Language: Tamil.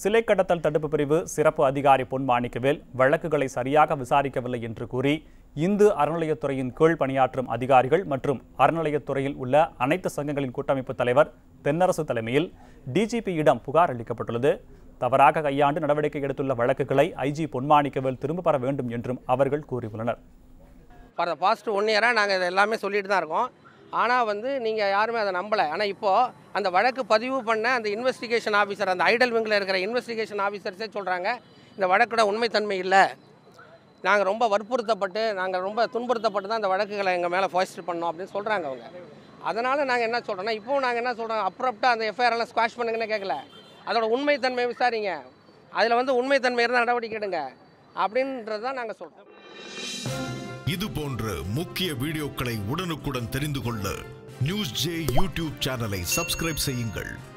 சிலை கடத்தல் தடுப்பு பிரிவு சிறப்பு அதிகாரி பொன் மாணிக்கவேல் வழக்குகளை சரியாக விசாரிக்கவில்லை என்று கூறி இந்து அறநிலையத்துறையின் கீழ் பணியாற்றும் அதிகாரிகள் மற்றும் அறநிலையத்துறையில் உள்ள அனைத்து சங்கங்களின் கூட்டமைப்பு தலைவர் தென்னரசு தலைமையில் டிஜிபியிடம் புகார் அளிக்கப்பட்டுள்ளது. தவறாக கையாண்டு நடவடிக்கை எடுத்துள்ள வழக்குகளை ஐஜி பொன் மாணிக்கவேல் திரும்ப பெற வேண்டும் என்றும் அவர்கள் கூறியுள்ளனர். பாஸ்ட் 1 இயராக நாங்கள் இதை எல்லாமே சொல்லிட்டு தான் இருக்கோம். ஆனால் நீங்கள் யாருமே அதை நம்பலை. ஆனால் இப்போது அந்த வழக்கு பதிவு பண்ண அந்த இன்வெஸ்டிகேஷன் ஆஃபீஸர், அந்த ஐடல் விங்கில் இருக்கிற இன்வெஸ்டிகேஷன் ஆஃபீஸர்ஸே சொல்கிறாங்க இந்த வழக்கோட உண்மைத்தன்மை இல்லை. நாங்கள் ரொம்ப வற்புறுத்தப்பட்டு நாங்கள் ரொம்ப துன்புறுத்தப்பட்டு தான் அந்த வழக்குகளை எங்கள் மேலே ஃபாஸ்ட் பண்ணோம் அப்படின்னு சொல்கிறாங்க அவங்க. அதனால் நாங்கள் என்ன சொல்கிறோன்னா, இப்போவும் நாங்கள் என்ன சொல்கிறோம், அப்ரப்டாக அந்த எஃப்ஐஆரெல்லாம் ஸ்குவாஷ் பண்ணுங்கன்னு கேட்கல. அதோட உண்மைத்தன்மை விசாரிங்க, அதில் உண்மைத்தன்மை இருந்தால் நடவடிக்கை எடுங்க அப்படின்றது தான் நாங்கள் சொல்கிறோம். இது போன்ற முக்கிய வீடியோக்களை உடனுக்குடன் தெரிந்து கொள்ள நியூஸ் ஜே யூடியூப் சேனலை சப்ஸ்கிரைப் செய்யுங்கள்.